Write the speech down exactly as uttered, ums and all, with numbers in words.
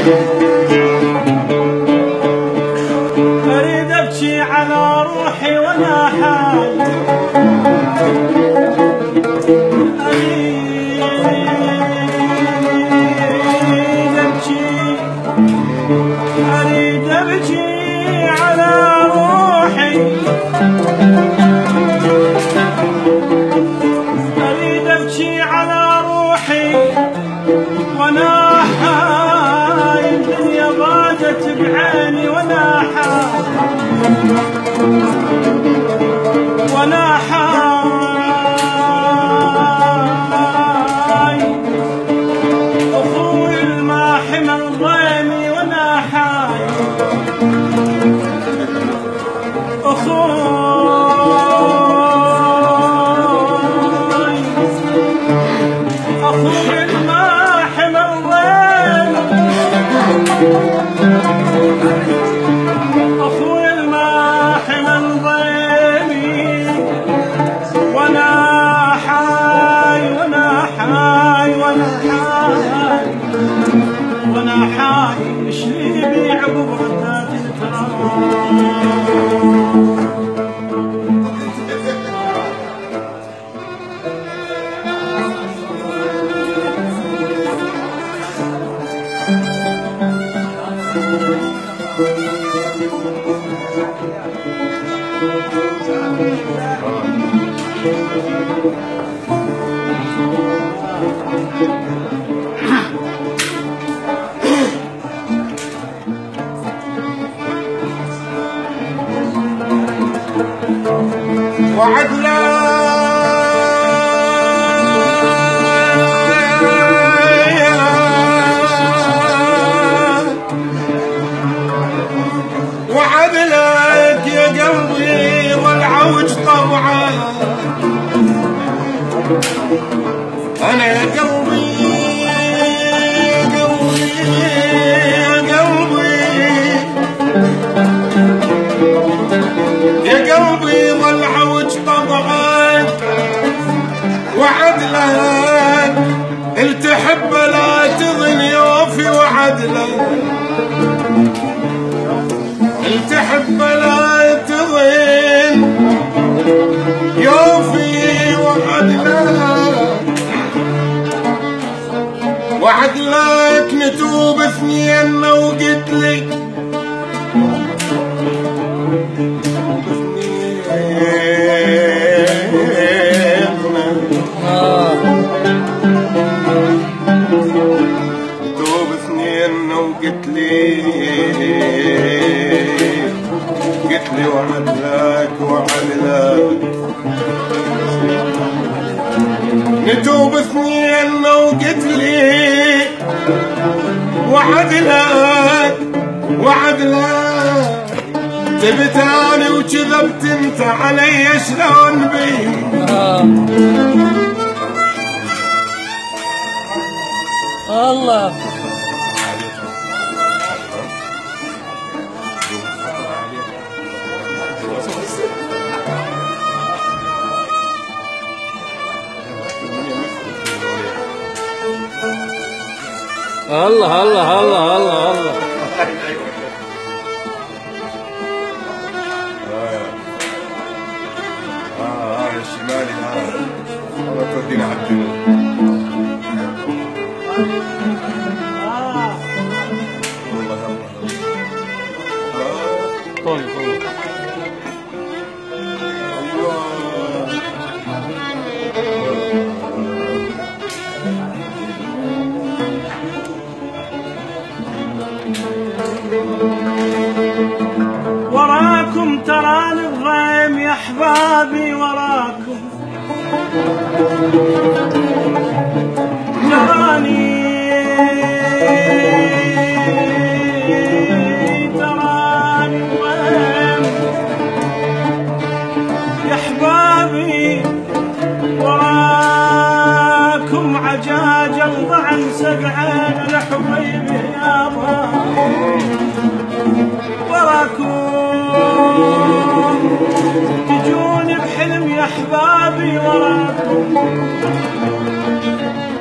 أريد أبكي على روحي وأنا حاي، أريد أبكي أريد أبكي على روحي، أريد أبكي على روحي وأنا حاي، الدنيا غادت بعيني وأنا حاي وأنا حاي، أخوي الماحي من ضيمي وأنا حاي، أخوي أخوي الماحي من ضيمي، أخوي الماحي من ضيمي وأنا حاي وأنا حاي وأنا حاي وأنا حاي، إيش لي يبيع ببردات التراب. وعدنا وعدلك يا قلبي والعوج طوعا، أنا يا قلبي يا قلبي يا قلبي يا قلبي والعوج طبعا، وعدلك التحب لا تظن يوفي، وعدلك التحب لا تظن يوفي، وعدلك وعدلك نتوب اثنين وقلت لي نتوب اثنين وقلت لي قلت لي وعدلك وعدلك نتوب اثنين وقلت لي وعدلك وعدلك، تبتاني وكذبت انت علي شلون بي، الله الله الله الله الله الله اه اه الشمالي اه والله تودينا على الجنوب. والله الله طول طول وراكم تراني الضيم يا احبابي، وراكم تراني تراني الضيم يا احبابي، وراكم عجاج الضعن سبعين لحبيبي يابا، وراكم تجون بحلم يا احبابي، وراكم